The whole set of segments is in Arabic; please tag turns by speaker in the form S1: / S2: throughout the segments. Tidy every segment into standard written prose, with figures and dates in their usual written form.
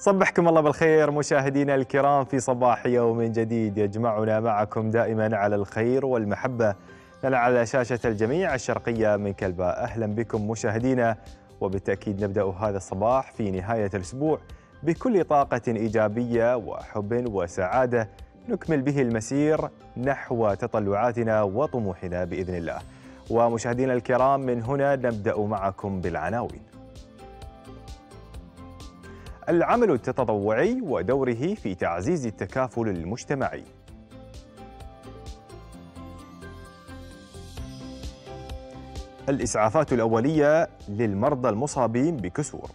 S1: صبحكم الله بالخير مشاهدينا الكرام في صباح يوم جديد يجمعنا معكم دائما على الخير والمحبة لنا على شاشة الجميع الشرقية من كلبة. أهلا بكم مشاهدينا، وبالتأكيد نبدأ هذا الصباح في نهاية الأسبوع بكل طاقة إيجابية وحب وسعادة نكمل به المسير نحو تطلعاتنا وطموحنا بإذن الله. ومشاهدينا الكرام من هنا نبدأ معكم بالعناوين. العمل التطوعي ودوره في تعزيز التكافل المجتمعي. الإسعافات الأولية للمرضى المصابين بكسور.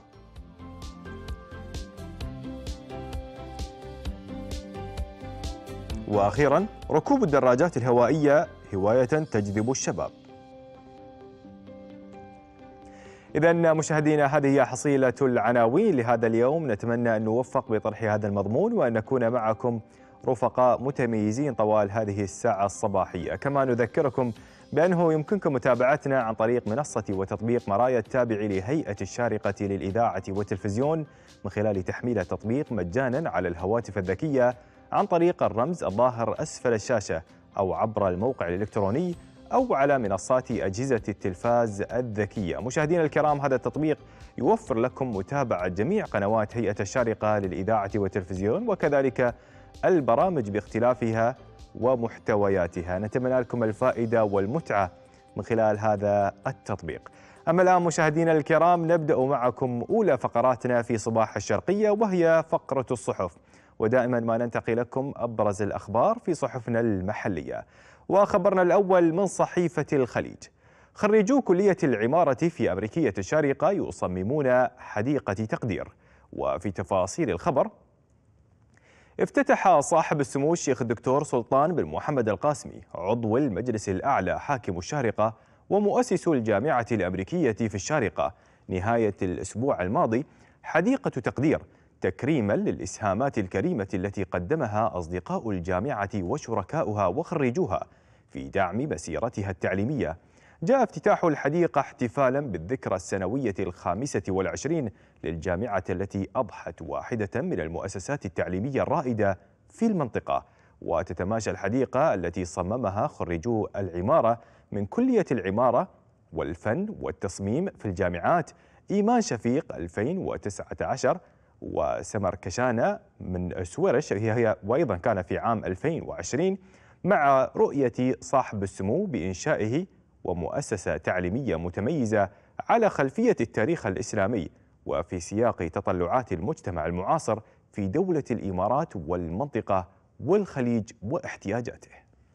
S1: وأخيراً ركوب الدراجات الهوائية هواية تجذب الشباب. إذن مشاهدينا، هذه هي حصيلة العناوين لهذا اليوم. نتمنى أن نوفق بطرح هذا المضمون وأن نكون معكم رفقاء متميزين طوال هذه الساعة الصباحية. كما نذكركم بأنه يمكنكم متابعتنا عن طريق منصة وتطبيق مرايا التابع لهيئة الشارقة للإذاعة والتلفزيون من خلال تحميل التطبيق مجانا على الهواتف الذكية عن طريق الرمز الظاهر أسفل الشاشة أو عبر الموقع الإلكتروني أو على منصات أجهزة التلفاز الذكية. مشاهدينا الكرام، هذا التطبيق يوفر لكم متابعة جميع قنوات هيئة الشارقة للإذاعة والتلفزيون وكذلك البرامج باختلافها ومحتوياتها. نتمنى لكم الفائدة والمتعة من خلال هذا التطبيق. أما الآن مشاهدينا الكرام، نبدأ معكم أولى فقراتنا في صباح الشرقية، وهي فقرة الصحف، ودائما ما ننتقي لكم أبرز الأخبار في صحفنا المحلية. وخبرنا الأول من صحيفة الخليج: خريجو كلية العمارة في أمريكية الشارقة يصممون حديقة تقدير. وفي تفاصيل الخبر: افتتح صاحب السمو الشيخ الدكتور سلطان بن محمد القاسمي عضو المجلس الأعلى حاكم الشارقة ومؤسس الجامعة الأمريكية في الشارقة نهاية الأسبوع الماضي حديقة تقدير، تكريما للإسهامات الكريمة التي قدمها أصدقاء الجامعة وشركاؤها وخريجوها في دعم مسيرتها التعليمية. جاء افتتاح الحديقة احتفالا بالذكرى السنوية 25 للجامعة التي أضحت واحدة من المؤسسات التعليمية الرائدة في المنطقة. وتتماشى الحديقة التي صممها خريجو العمارة من كلية العمارة والفن والتصميم في الجامعات إيمان شفيق 2019 وسمر كشانة من سويرش هي وأيضا كان في عام 2020 مع رؤية صاحب السمو بإنشائه ومؤسسة تعليمية متميزة على خلفية التاريخ الإسلامي وفي سياق تطلعات المجتمع المعاصر في دولة الإمارات والمنطقة والخليج واحتياجاته.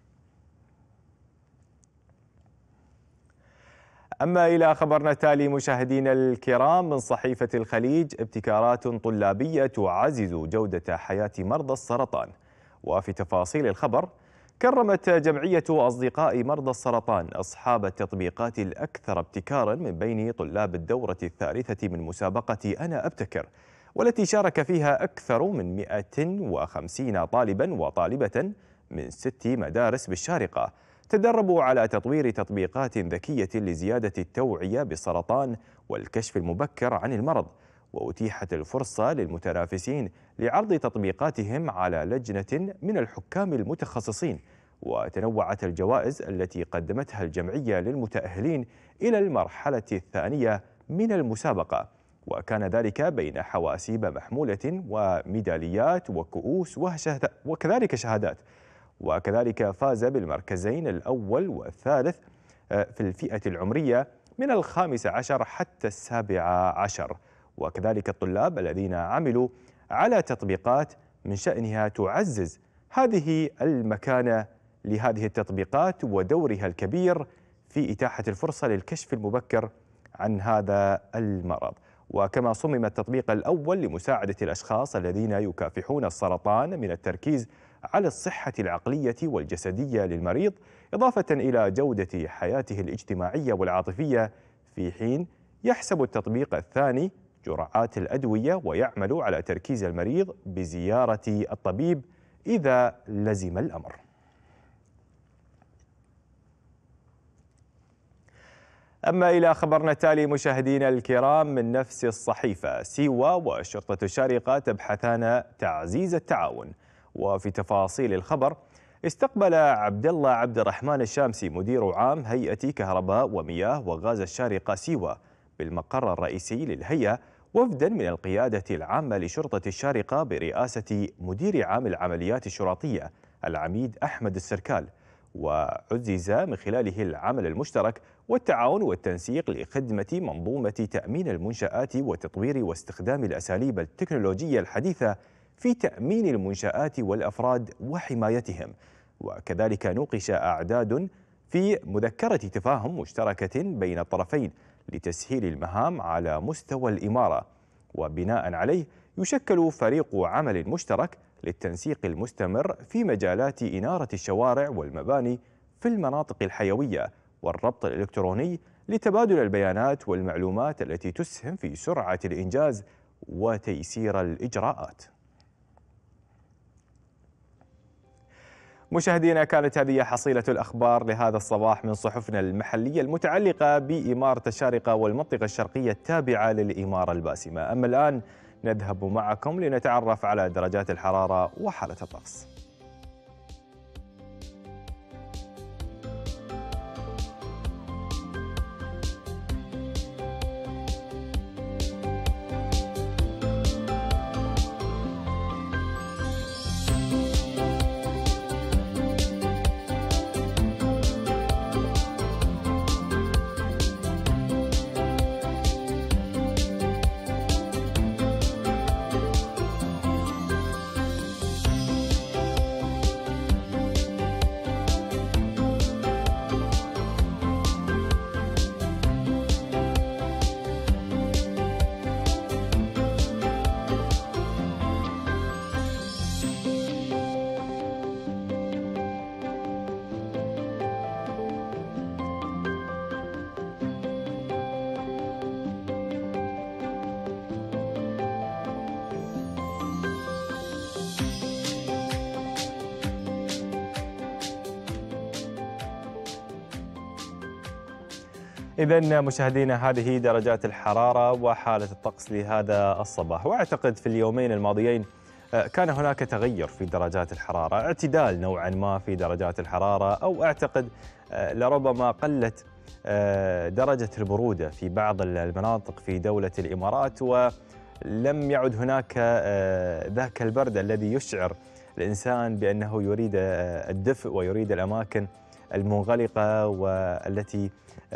S1: أما إلى خبرنا التالي مشاهدينا الكرام من صحيفة الخليج: ابتكارات طلابية تعزز جودة حياة مرضى السرطان. وفي تفاصيل الخبر: كرمت جمعية أصدقاء مرضى السرطان أصحاب التطبيقات الأكثر ابتكارا من بين طلاب الدورة الثالثة من مسابقة أنا أبتكر، والتي شارك فيها أكثر من 150 طالبا وطالبة من 6 مدارس بالشارقة. تدربوا على تطوير تطبيقات ذكية لزيادة التوعية بالسرطان والكشف المبكر عن المرض، وأتيحت الفرصة للمتنافسين لعرض تطبيقاتهم على لجنة من الحكام المتخصصين. وتنوعت الجوائز التي قدمتها الجمعية للمتأهلين إلى المرحلة الثانية من المسابقة، وكان ذلك بين حواسيب محمولة وميداليات وكؤوس وكذلك شهادات. وكذلك فاز بالمركزين الأول والثالث في الفئة العمرية من 15 حتى 17. وكذلك الطلاب الذين عملوا على تطبيقات من شأنها تعزز هذه المكانة لهذه التطبيقات ودورها الكبير في إتاحة الفرصة للكشف المبكر عن هذا المرض. وكما صمم التطبيق الأول لمساعدة الأشخاص الذين يكافحون السرطان من التركيز على الصحة العقلية والجسدية للمريض إضافة إلى جودة حياته الاجتماعية والعاطفية، في حين يحسب التطبيق الثاني جرعات الأدوية ويعمل على تركيز المريض بزيارة الطبيب إذا لزم الأمر. أما إلى خبرنا التالي مشاهدينا الكرام من نفس الصحيفة، سيوا وشرطة الشارقة تبحثان تعزيز التعاون. وفي تفاصيل الخبر، استقبل عبد الله عبد الرحمن الشامسي مدير عام هيئة كهرباء ومياه وغاز الشارقة سيوا بالمقر الرئيسي للهيئة وفدا من القيادة العامة لشرطة الشارقة برئاسة مدير عام العمليات الشرطية العميد أحمد السركال، وعزز من خلاله العمل المشترك والتعاون والتنسيق لخدمة منظومة تأمين المنشآت وتطوير واستخدام الأساليب التكنولوجية الحديثة في تأمين المنشآت والأفراد وحمايتهم. وكذلك نوقش أعداد في مذكرة تفاهم مشتركة بين الطرفين لتسهيل المهام على مستوى الإمارة، وبناء عليه يشكل فريق عمل مشترك للتنسيق المستمر في مجالات إنارة الشوارع والمباني في المناطق الحيوية والربط الإلكتروني لتبادل البيانات والمعلومات التي تسهم في سرعة الإنجاز وتيسير الإجراءات. مشاهدينا، كانت هذه حصيلة الأخبار لهذا الصباح من صحفنا المحلية المتعلقة بإمارة الشارقة والمنطقة الشرقية التابعة للإمارة الباسمة. أما الآن نذهب معكم لنتعرف على درجات الحرارة وحالة الطقس. إذن مشاهدينا، هذه درجات الحرارة وحالة الطقس لهذا الصباح. وأعتقد في اليومين الماضيين كان هناك تغير في درجات الحرارة، اعتدال نوعا ما في درجات الحرارة، أو أعتقد لربما قلت درجة البرودة في بعض المناطق في دولة الإمارات، ولم يعد هناك ذاك البرد الذي يشعر الإنسان بأنه يريد الدفء ويريد الأماكن المنغلقة والتي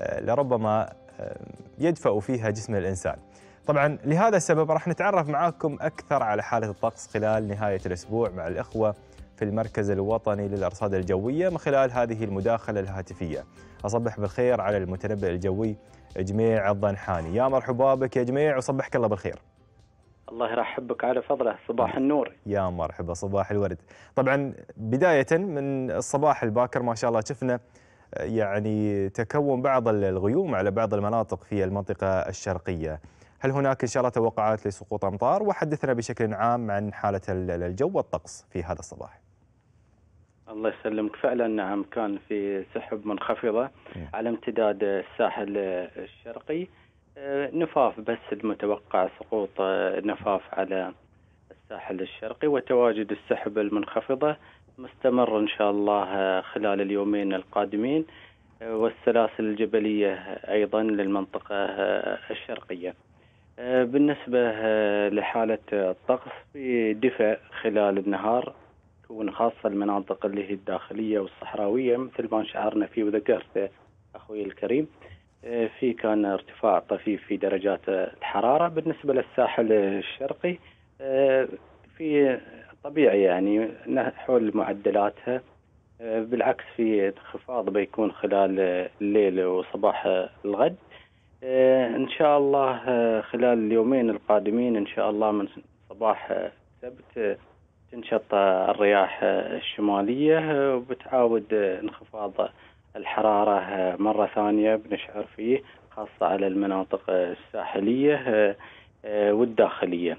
S1: لربما يدفأ فيها جسم الإنسان. طبعا لهذا السبب راح نتعرف معاكم أكثر على حالة الطقس خلال نهاية الأسبوع مع الإخوة في المركز الوطني للأرصاد الجوية من خلال هذه المداخلة الهاتفية. أصبح بالخير على المتنبئ الجوي جميع الضنحاني. يا مرحبا بك يا جميع وصبحك الله بالخير.
S2: الله يرحب بك على فضله، صباح النور.
S1: يا مرحبا، صباح الورد. طبعا بداية من الصباح الباكر ما شاء الله شفنا يعني تكون بعض الغيوم على بعض المناطق في المنطقة الشرقية. هل هناك إن شاء الله توقعات لسقوط أمطار؟ وحدثنا بشكل عام عن حالة الجو والطقس في هذا الصباح.
S2: الله يسلمك، فعلا نعم، كان في سحب منخفضة على امتداد الساحل الشرقي، نفاف بس المتوقع سقوط نفاف على الساحل الشرقي، وتواجد السحب المنخفضة مستمر إن شاء الله خلال اليومين القادمين، والسلاسل الجبلية أيضا للمنطقة الشرقية. بالنسبة لحالة الطقس، في دفء خلال النهار تكون خاصة المناطق اللي هي الداخلية والصحراوية مثل ما شعرنا فيه وذكرت أخوي الكريم، في كان ارتفاع طفيف في درجات الحرارة. بالنسبة للساحل الشرقي في طبيعي يعني حول معدلاتها، بالعكس في انخفاض بيكون خلال الليل وصباح الغد. إن شاء الله خلال اليومين القادمين إن شاء الله من صباح السبت تنشط الرياح الشمالية وبتعاود انخفاض الحرارة مرة ثانية بنشعر فيه، خاصة على المناطق الساحلية والداخلية.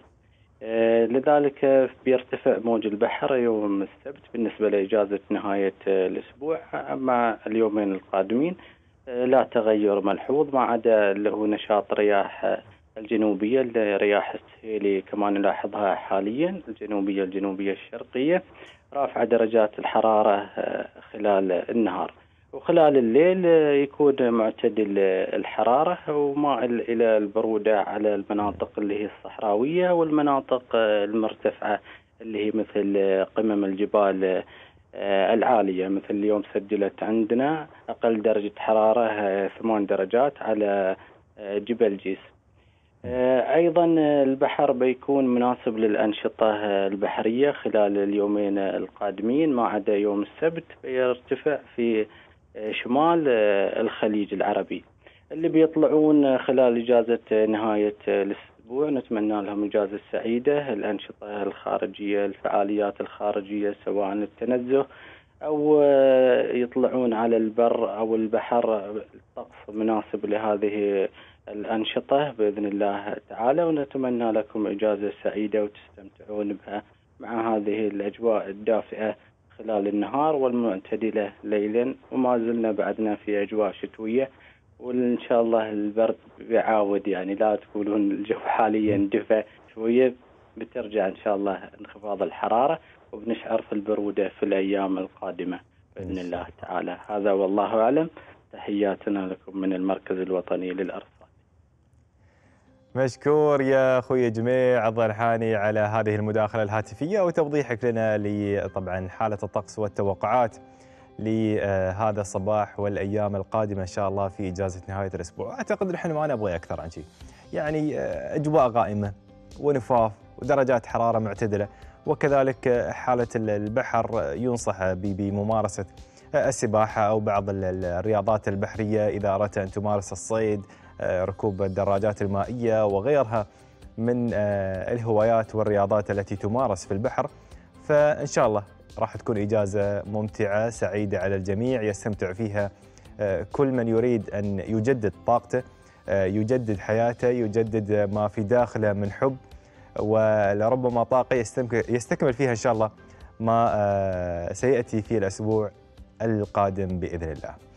S2: لذلك بيرتفع موج البحر يوم السبت بالنسبة لإجازة نهاية الأسبوع. أما اليومين القادمين لا تغير ملحوظ، ما عدا اللي هو نشاط رياح الجنوبية، رياح السهيلي كمان نلاحظها حاليا، الجنوبية الشرقية رافعة درجات الحرارة خلال النهار، وخلال الليل يكون معتدل الحرارة ومائل إلى البرودة على المناطق اللي هي الصحراوية والمناطق المرتفعة اللي هي مثل قمم الجبال العالية. مثل اليوم سجلت عندنا أقل درجة حرارة 8 درجات على جبل جيس. أيضا البحر بيكون مناسب للأنشطة البحرية خلال اليومين القادمين، ما عدا يوم السبت بيرتفع في شمال الخليج العربي. اللي بيطلعون خلال إجازة نهاية الأسبوع نتمنى لهم إجازة سعيدة. الأنشطة الخارجية، الفعاليات الخارجية سواء التنزه أو يطلعون على البر أو البحر، الطقس مناسب لهذه الأنشطة بإذن الله تعالى، ونتمنى لكم إجازة سعيدة وتستمتعون بها مع هذه الأجواء الدافئة خلال النهار والمعتدلة ليلا. وما زلنا بعدنا في أجواء شتوية، وإن شاء الله البرد بيعاود، يعني لا تقولون الجو حاليا دفى شوية، بترجع إن شاء الله انخفاض الحرارة وبنشعر في البرودة في الأيام القادمة بإذن الله تعالى. هذا والله أعلم. تحياتنا لكم من المركز الوطني للأرصاد.
S1: مشكور يا أخوي جميع الضرحاني على هذه المداخلة الهاتفية وتوضيحك لنا طبعا حالة الطقس والتوقعات لهذا الصباح والأيام القادمة إن شاء الله في إجازة نهاية الأسبوع. أعتقد نحن ما نبغى أكثر عن شيء، يعني أجواء غائمة ونفاف ودرجات حرارة معتدلة، وكذلك حالة البحر ينصح بممارسة السباحة أو بعض الرياضات البحرية إذا أردت أن تمارس الصيد، ركوب الدراجات المائية وغيرها من الهوايات والرياضات التي تمارس في البحر. فإن شاء الله راح تكون إجازة ممتعة سعيدة على الجميع يستمتع فيها كل من يريد أن يجدد طاقته، يجدد حياته، يجدد ما في داخله من حب، ولربما طاقة يستكمل فيها إن شاء الله ما سيأتي في الأسبوع القادم بإذن الله.